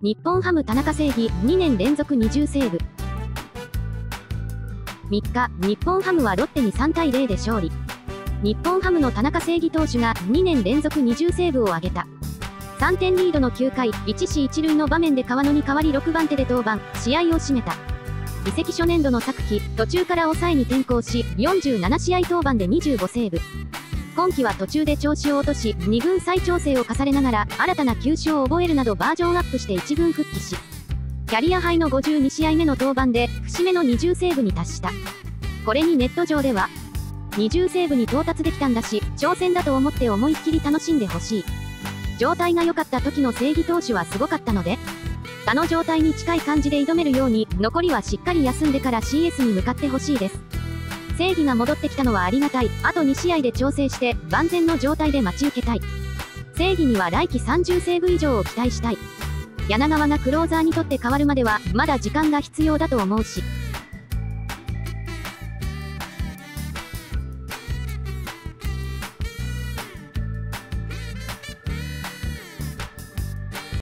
日本ハム田中正義2年連続20セーブ。3日、日本ハムはロッテに3対0で勝利。日本ハムの田中正義投手が2年連続20セーブを挙げた。3点リードの9回、一死一塁の場面で河野に代わり6番手で登板、試合を締めた。移籍初年度の昨季、途中から抑えに転向し、47試合登板で25セーブ。今季は途中で調子を落とし、2軍再調整を重ねながら、新たな球種を覚えるなどバージョンアップして1軍復帰し、キャリアハイの52試合目の登板で、節目の20セーブに達した。これにネット上では、20セーブに到達できたんだし、挑戦だと思って思いっきり楽しんでほしい。状態が良かった時の正義投手はすごかったので、他の状態に近い感じで挑めるように、残りはしっかり休んでから CS に向かってほしいです。正義が戻ってきたのはありがたい。あと2試合で調整して、万全の状態で待ち受けたい。正義には来季30セーブ以上を期待したい。柳川がクローザーにとって変わるまでは、まだ時間が必要だと思うし。